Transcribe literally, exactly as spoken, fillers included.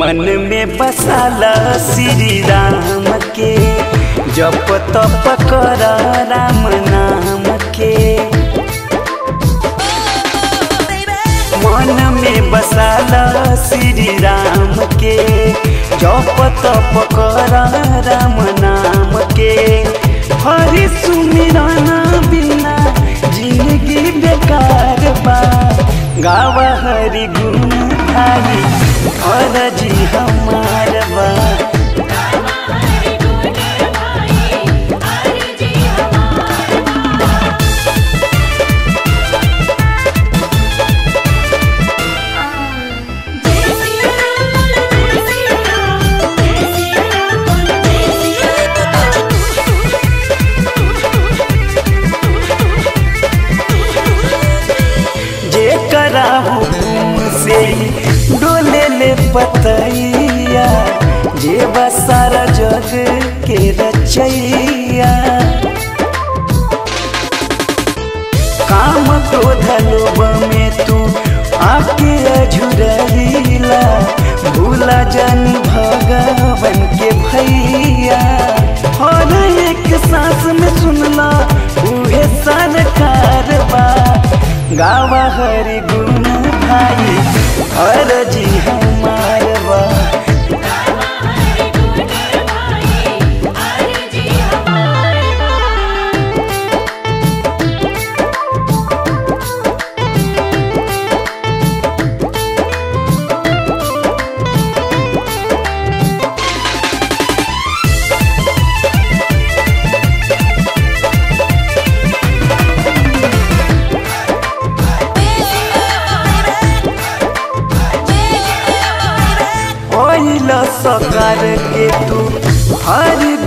मन में बसाला श्री राम के, जप तप कर राम नाम के। मन में बसाला श्री राम के, जप तप कर राम नाम के। हरि सुमिरन बिना जिंदगी बेकार बा, गावा हरि गुण भाई और जी हमार बा। से डोले ले पतैया, जे सारा जग के रचैया। काम क्रोध लोभ में तू आके अझुरैला, भूला जानी भगवान के भैया। और एक सांस में सुनला उहे सरकार बा, गावा हरि गुण भाई और जी हमार बा। सकार के तू हर